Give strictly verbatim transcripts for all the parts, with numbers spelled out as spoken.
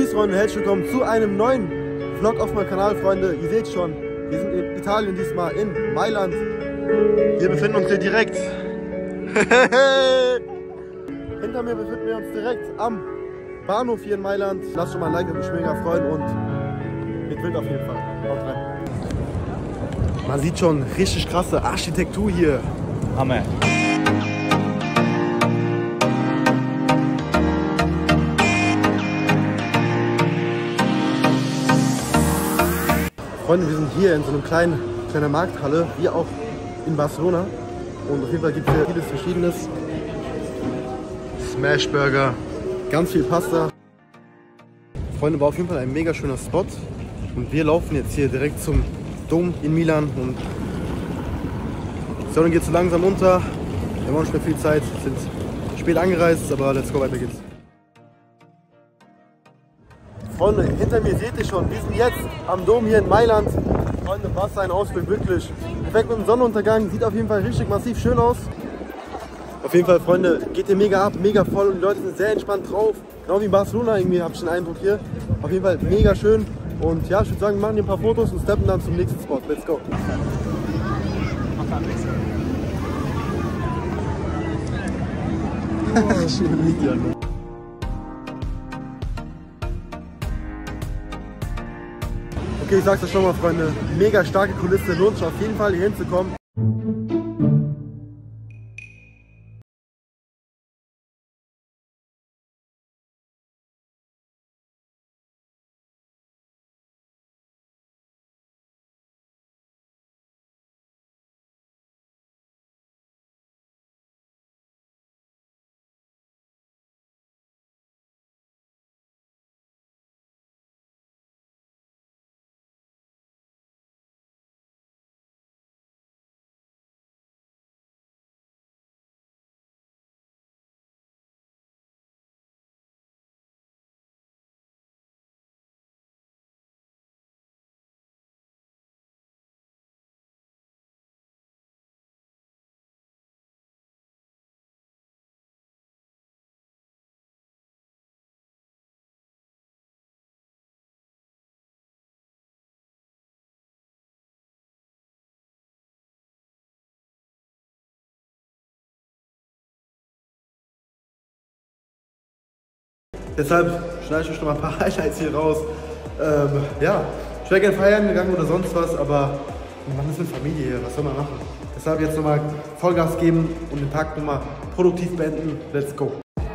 Peace, Freunde, herzlich willkommen zu einem neuen Vlog auf meinem Kanal, Freunde. Ihr seht schon, wir sind in Italien diesmal, in Mailand. Wir befinden uns hier direkt. Hinter mir befinden wir uns direkt am Bahnhof hier in Mailand. Lasst schon mal ein Like, würde mich mega freuen und mit Wild auf jeden Fall. Haut rein. Man sieht schon richtig krasse Architektur hier. Hammer. Freunde, wir sind hier in so einer kleinen, kleinen Markthalle, wie auch in Barcelona. Und auf jeden Fall gibt es hier vieles Verschiedenes. Smashburger, ganz viel Pasta. Freunde, war auf jeden Fall ein mega schöner Spot. Und wir laufen jetzt hier direkt zum Dom in Milan. Und die Sonne geht so langsam unter. Wir haben auch nicht mehr viel Zeit, sind spät angereist, aber let's go, weiter geht's. Freunde, hinter mir seht ihr schon, wir sind jetzt am Dom hier in Mailand. Freunde, was ein Ausblick, wirklich. Perfekt mit dem Sonnenuntergang, sieht auf jeden Fall richtig massiv schön aus. Auf jeden Fall, Freunde, geht hier mega ab, mega voll und die Leute sind sehr entspannt drauf. Genau wie in Barcelona irgendwie, habe ich den Eindruck hier. Auf jeden Fall mega schön. Und ja, ich würde sagen, wir machen hier ein paar Fotos und steppen dann zum nächsten Spot. Let's go. Schöne Video. Okay, ich sag's euch schon mal, Freunde, mega starke Kulisse, lohnt sich auf jeden Fall hier hinzukommen. Deshalb schneide ich euch noch mal ein paar Highlights hier raus. Ähm, ja, ich wäre gerne feiern gegangen oder sonst was, aber man ist mit Familie hier, was soll man machen? Deshalb jetzt nochmal Vollgas geben und den Tag nochmal produktiv beenden. Let's go!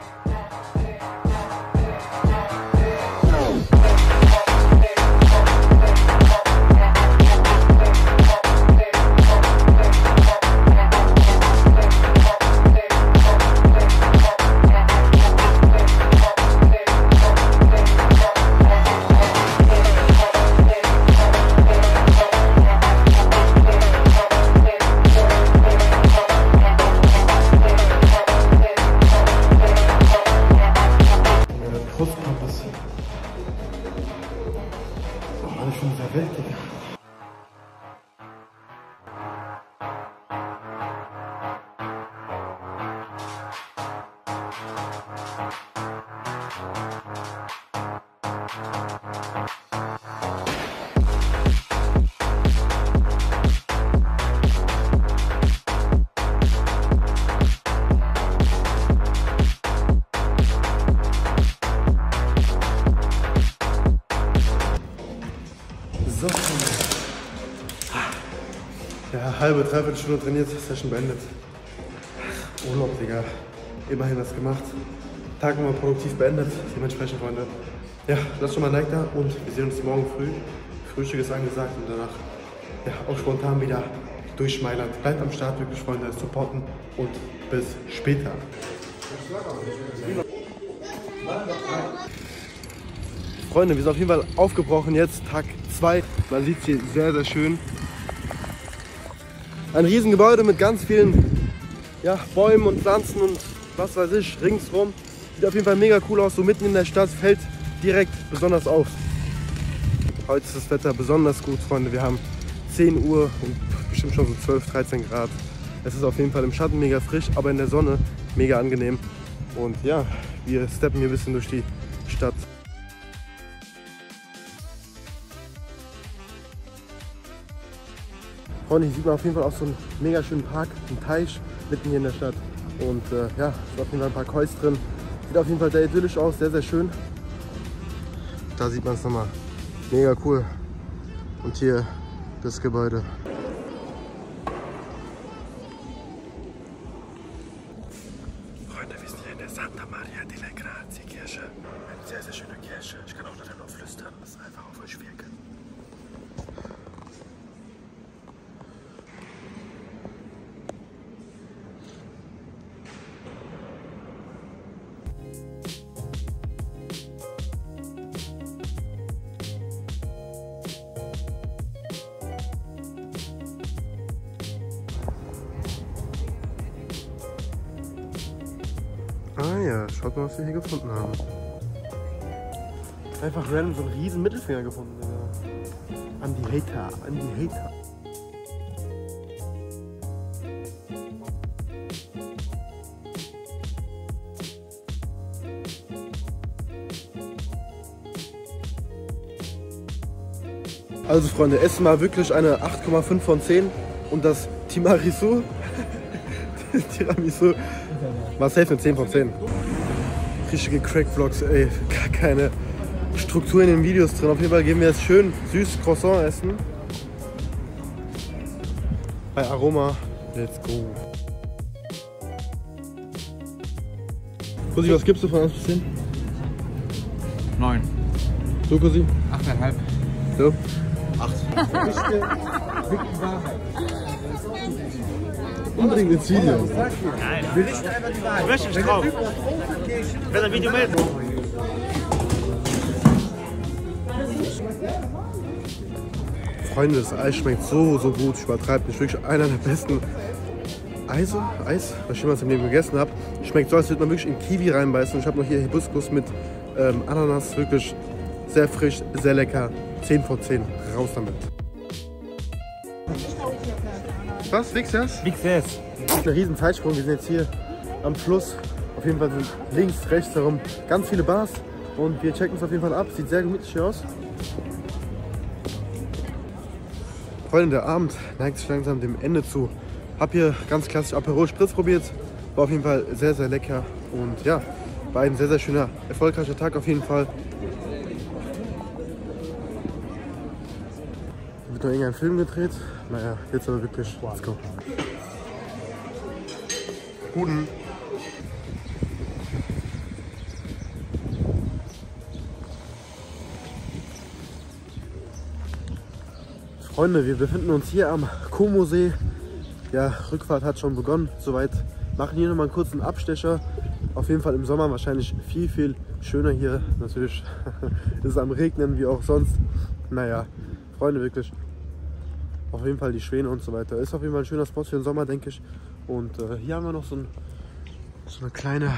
Oh, ich bin sehr wild, Digga. So, ja, halbe, dreiviertel Stunde trainiert, Session beendet. Urlaub, Digga. Immerhin was gemacht. Tag nochmal produktiv beendet. Dementsprechend, Freunde. Ja, lasst schon mal ein Like da und wir sehen uns morgen früh. Frühstück ist angesagt und danach ja, auch spontan wieder durch Mailand. Bleibt am Start, wirklich, Freunde, supporten und bis später. Freunde, wir sind auf jeden Fall aufgebrochen jetzt, Tag zwei. Man sieht es hier sehr, sehr schön. Ein Riesengebäude mit ganz vielen ja, Bäumen und Pflanzen und was weiß ich, ringsrum. Sieht auf jeden Fall mega cool aus, so mitten in der Stadt, fällt direkt besonders auf. Heute ist das Wetter besonders gut, Freunde. Wir haben zehn Uhr und bestimmt schon so zwölf, dreizehn Grad. Es ist auf jeden Fall im Schatten mega frisch, aber in der Sonne mega angenehm. Und ja, wir steppen hier ein bisschen durch die Stadt. Freunde, hier sieht man auf jeden Fall auch so einen mega schönen Park, einen Teich mitten hier in der Stadt. Und äh, ja, ist auf jeden Fall ein paar Kois drin. Sieht auf jeden Fall sehr idyllisch aus, sehr, sehr schön. Da sieht man es nochmal. Mega cool. Und hier das Gebäude. Freunde, wir sind hier in der Santa Maria delle Grazie Kirche. Eine sehr, sehr schöne Kirche. Ich kann auch leider nur flüstern, das ist einfach auf euch wirken. Ah ja, schaut mal, was wir hier gefunden haben. Einfach random so einen riesen Mittelfinger gefunden. Ja. An die Hater, an die Hater. Also Freunde, Essen war wirklich eine acht Komma fünf von zehn und das Tiramisu, Tiramisu war safe eine zehn von zehn. Richtige Crack-Vlogs, ey, gar keine Struktur in den Videos drin. Auf jeden Fall gehen wir jetzt schön süß Croissant essen. Bei Aroma, let's go. Cosi, was gibst du von eins bis zehn? neun. Du, Cosi? acht Komma fünf. Du? acht. Unbedingt ins Video. Nein. Wir richten einfach die Wahrheit. Ich möchte nicht drauf. Ich werde ein Video melden. Freunde, das Eis schmeckt so, so gut. Ich übertreibe nicht. Wirklich einer der besten Eise, Eis, was ich jemals im Leben gegessen habe. Schmeckt so, als würde man wirklich in Kiwi reinbeißen. Ich habe noch hier Hibiskus mit ähm, Ananas. Wirklich sehr frisch, sehr lecker. zehn von zehn. Raus damit. Was? Wixers? Wixers. Das ist ein riesen Zeitsprung. Wir sind jetzt hier am Fluss. Auf jeden Fall sind links, rechts herum ganz viele Bars. Und wir checken es auf jeden Fall ab. Sieht sehr gemütlich hier aus. Freunde, der Abend neigt sich langsam dem Ende zu. Hab hier ganz klassisch Aperol Spritz probiert. War auf jeden Fall sehr, sehr lecker. Und ja, war ein sehr, sehr schöner, erfolgreicher Tag auf jeden Fall. Wird noch irgendein Film gedreht? Naja, jetzt aber wirklich. Let's go. Guten. Freunde, wir befinden uns hier am Como-See. Ja, Rückfahrt hat schon begonnen. Soweit machen hier nochmal einen kurzen Abstecher. Auf jeden Fall im Sommer wahrscheinlich viel, viel schöner hier. Natürlich ist es am Regnen, wie auch sonst. Naja, Freunde, wirklich. Auf jeden Fall die Schwäne und so weiter. Ist auf jeden Fall ein schöner Spot für den Sommer, denke ich. Und äh, hier haben wir noch so, ein, so eine kleine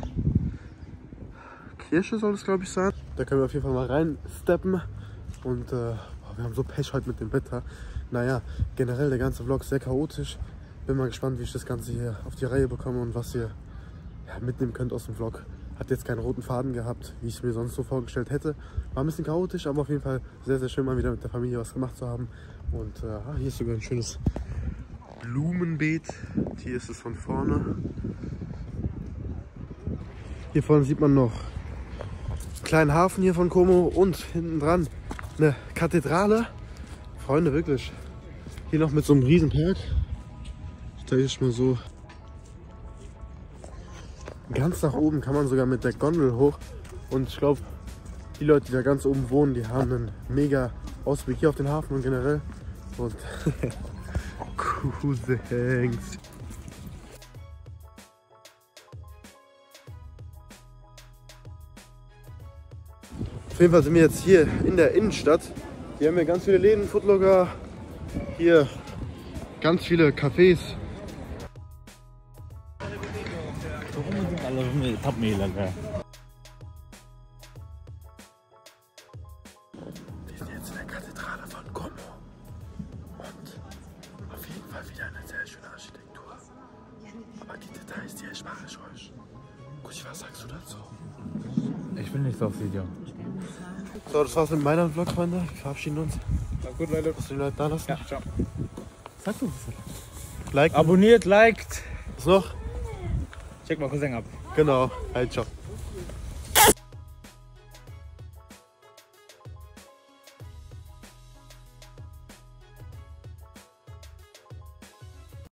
Kirche, soll es glaube ich sein. Da können wir auf jeden Fall mal reinsteppen. Und äh, wir haben so Pech heute mit dem Wetter. Naja, generell der ganze Vlog sehr chaotisch. Bin mal gespannt, wie ich das Ganze hier auf die Reihe bekomme und was ihr ja, mitnehmen könnt aus dem Vlog. Hat jetzt keinen roten Faden gehabt, wie ich es mir sonst so vorgestellt hätte. War ein bisschen chaotisch, aber auf jeden Fall sehr, sehr schön, mal wieder mit der Familie was gemacht zu haben. Und äh, hier ist sogar ein schönes Blumenbeet. Hier ist es von vorne. Hier vorne sieht man noch einen kleinen Hafen hier von Como und hinten dran eine Kathedrale. Freunde, wirklich. Hier noch mit so einem riesen Park. Ich zeige euch mal so. Ganz nach oben kann man sogar mit der Gondel hoch. Und ich glaube, die Leute, die da ganz oben wohnen, die haben einen mega Ausblick hier auf den Hafen und generell. Und Cousins. Auf jeden Fall sind wir jetzt hier in der Innenstadt. Hier haben wir ganz viele Läden, Foodlocker. Hier ganz viele Cafés. Top-Mehl, Alter. Wir sind jetzt in der Kathedrale von Como. Und auf jeden Fall wieder eine sehr schöne Architektur. Aber die Details, die erspare ich euch. Gucci, was sagst du dazu? Ich will nichts aufs Video. So, das war's mit meiner Vlog, Freunde. Wir verabschieden uns. Na gut, Leute. Was die Leute da lassen. Ja, ciao. Sag doch was. Like. Abonniert, liked. Was noch? Check mal Cousin ab. Genau. Halt, ciao.